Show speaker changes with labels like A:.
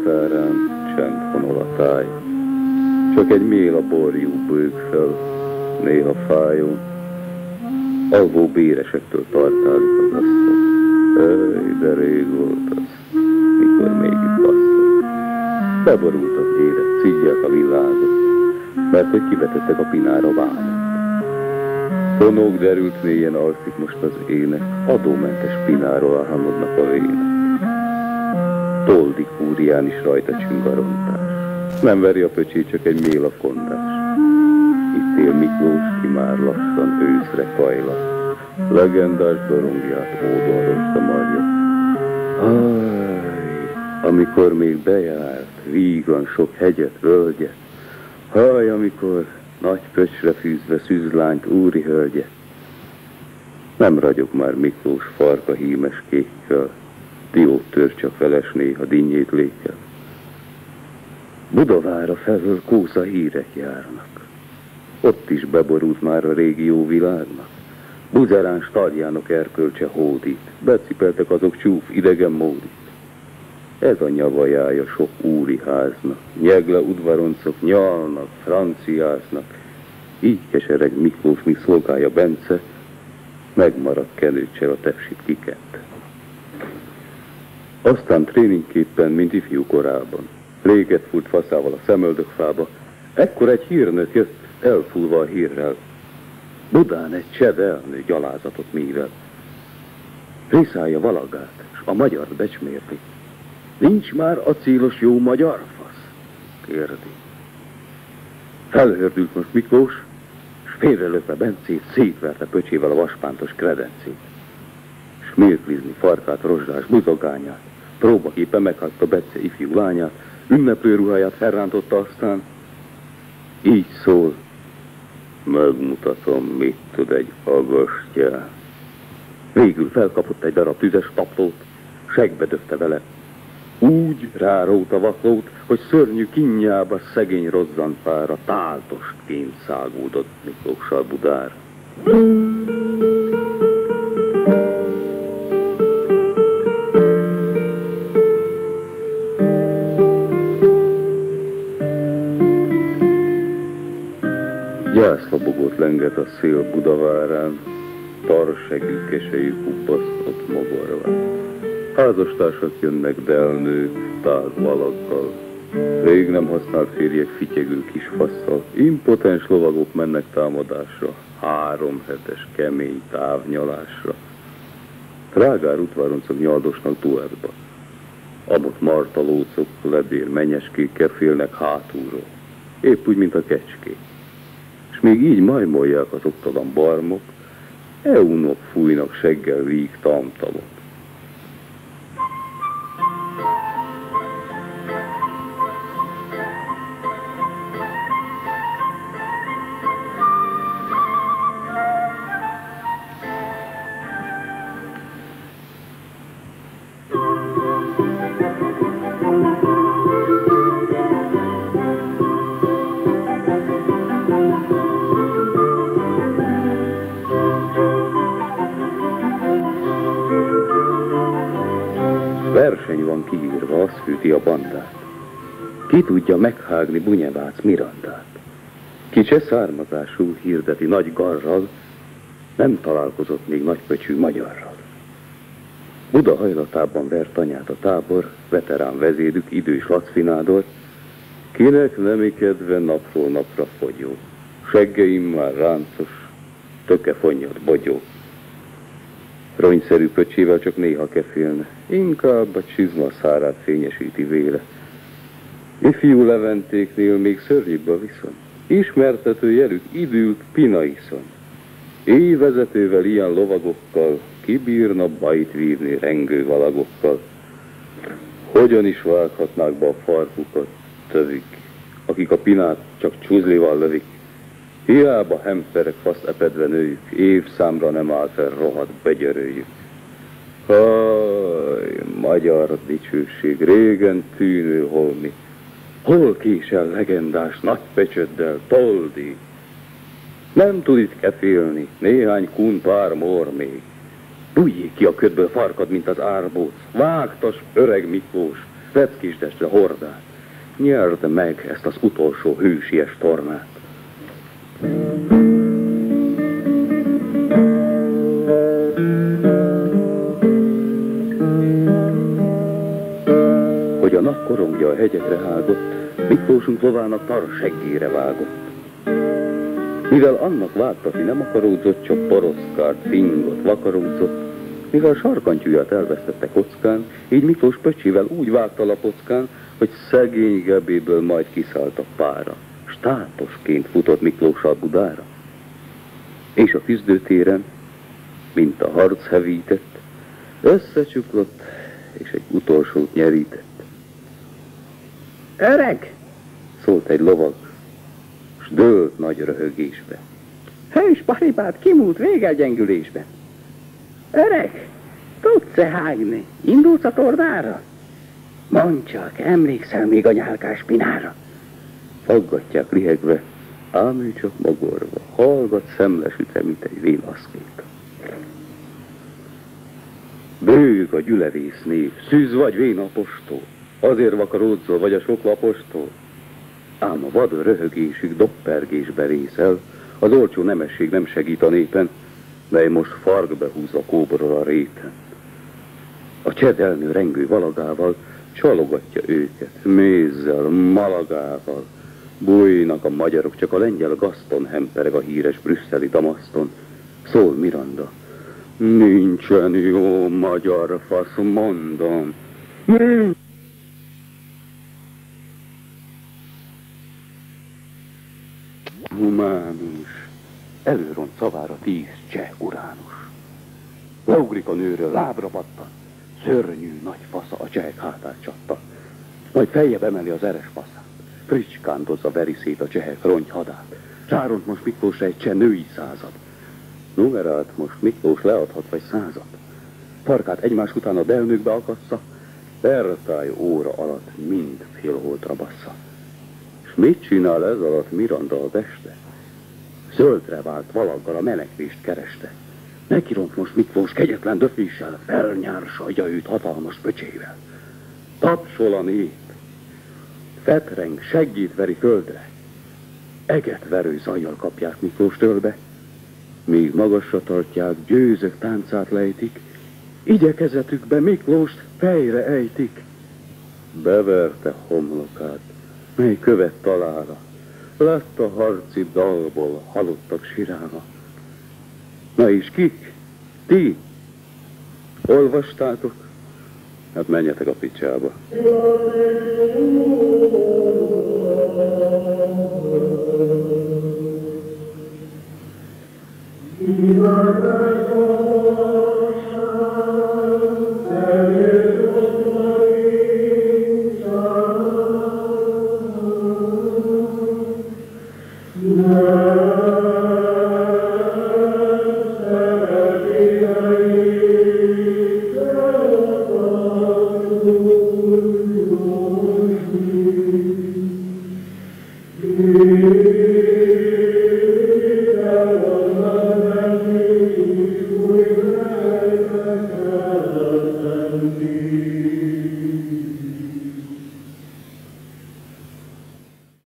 A: határán csend honol a táj. Csak egy mél a borjú bőg fel, néha fájó. Alvó béresektől tartálik az asztal. De rég volt az, mikor még itt basztott. Beborultak érett, szígyják a világot, mert hogy kivetettek a pinára vámot. Fonók derült mélyen alszik most az ének, adómentes pináról álmodnak a vének. Toldi kúrián is rajta csüng a rontás. Nem veri a pöcsé, csak egy mél a kondás. Itt él Miklós, ki már lassan őszre kajla. Legendás dorongját ódon rosta marja. Háj, amikor még bejárt, vígan sok hegyet, völgyet. Háj, amikor nagy pöcsre fűzve szűzlányt úri hölgye. Nem ragyog már Miklós farka hímes kékkel, diót tör csak feles néha dinnyét lékel. Budavára felől kósza hírek járnak. Ott is beborult már a régi jó világnak. Buzerán staljának erkölcse hódít, becipeltek azok csúf idegen módit. Ez a nyavajája sok úri háznak, nyegle udvaroncok nyalnak, franciáznak. Így kesereg Miklós, míg szolgálja Bence, megmaradt kenőcsel a tepsit kikette. Aztán tréningképpen, mint ifjú korában, léget fúrt faszával a szemöldökfába, ekkor egy hírnök jött, elfúlva a hírrel. Budán egy csedelnő gyalázatot mível. Riszálja valagát, s a magyart becsmérli. Nincs már acélos jó magyar fasz? Kérdi. Felhördült most Miklós, s félrelökve Bencét, szétverte pöcsével a vaspántos kredencét. S mérklizni farkát, rozsdás buzogányát, próbaképpen meghagyta Bence ifjú lányát, ünneplő ruháját felrántotta aztán. Így szól. Megmutatom, mit tud egy agastyán. Végül felkapott egy darab tüzes taplót, segbe döfte vele. Úgy rárót a vaklót, hogy szörnyű kínjába szegény rozzantpára táltostként szágódott Miklóssal Budára. Gyászlobogót lenget a szél Budavárán, tarsegű kesejű kubbasztott mogorván. Házastársak jönnek delnők, tálvalaggal. Rég nem használt férjek fityegő kis fasszal. Impotens lovagok mennek támadásra, 3 hetes kemény távnyalásra. Trágár udvaroncok nyaldosnak duettba. Abot martalócok, ledér menyeskékkel félnek hátulról. Épp úgy, mint a kecskék. És még így majmolják az oktalan barmok, eunok fújnak seggel víg tamtamot. Verseny van kiírva, az fűti a bandát. Ki tudja meghágni Bunyevác Mirandát? Ki cseh származású hirdeti nagy garral, nem találkozott még nagypöcsű magyarral. Buda hajlatában vert anyát a tábor, veterán vezérük, idős lacfinádor, kinek nemi kedve napról napra fogyó, seggeim már ráncos, töke fonnyad bogyó. Ronyszerű pöcsével csak néha kefélne, inkább a csizma szárát fényesíti véle. Ifjú Leventéknél még szörnyűbb a viszony. Ismertető jelük idült Pinaiszon. Éjvezetővel ilyen lovagokkal kibírna bajt vívni rengő valagokkal. Hogyan is vághatnák be a farkukat tövik, akik a Pinát csak csuzlival lövik. Hiába hemperek faszt epedve nőjük, évszámra nem áll fel rohadt begyörőjük. Haj, magyar dicsőség, régen tűnő holmi, hol késel legendás nagypecsöddel, Toldi? Nem tud itt kefélni, néhány kun pár mor még. Bújjék ki a ködből farkad, mint az árbóc, vágtas öreg Miklós, reckisdesd a hordát, nyerd meg ezt az utolsó hősies tornát. Hogy a nap korongja a hegyekre hágott, Miklósunk lovának tar seggére vágott. Mivel annak várt, aki nem akaródzott, csak poroszkárt, fingott, vakaródzott, mivel sarkantyúját elvesztette kockán, így Miklós pöcsivel úgy vágta lapockán, hogy szegény gebéből majd kiszállt a pára. Stáposként futott Miklóssal Budára. És a küzdőtéren, mint a harc hevített, összecsuklott, és egy utolsót nyerített.
B: Öreg!
A: Szólt egy lovag, s dőlt nagy röhögésbe.
B: Hős paripát kimúlt végelgyengülésbe. Öreg, tudsz-e hágni? Indulsz a tornára? Mondd csak, emlékszel még a nyálkás pinára?
A: Faggatják lihegve, ám ő csak magorva, hallgat szemlesütre, mint egy vélaszkék. Bőg a gyülevész név, szűz vagy vénapostól, azért vakaródzol vagy a sok lapostól. Ám a vad röhögésük doppergésbe részel, az olcsó nemesség nem segít a népen, mely most farkbe húz a kóborral a réten. A csedelnő rengő valagával csalogatja őket, mézzel, malagával. Bújnak a magyarok, csak a lengyel Gaston hempereg a híres brüsszeli Damaszton. Szól Miranda. Nincsen jó magyar fasz, mondom. Humánus. Előront szavára 10 cseh uránus. Leugrik a nőről, lábra pattan. Szörnyű nagy fasza a csehek hátát csatta. Majd feljebb emeli az eres faszát. Fricskándozza veri szét a csehek rongyhadát. Ráront most Miklósra egy cseh női század. Numerát most Miklós leadhat vagy 100-at. Farkát egymás után a delnökbe akassza, Bertály óra alatt mind félholtra bassza. S mit csinál ez alatt Miranda a beste? Zöldre vált valaggal a menekvést kereste. Nekiront most Miklós kegyetlen döféssel, felnyársalja őt hatalmas pöcsével. Tapsol a nép, fetreng, seggét veri földre. Eget verő zajjal kapják Miklós tölbe, míg magasra tartják, győzők táncát lejtik, igyekezetükbe Miklóst fejre ejtik. Beverte homlokát, mely követ talára, lett a harci dalból halottak sirála. Na és kik? Ti? Olvastátok? Hát menjetek a picsába.
C: Amen.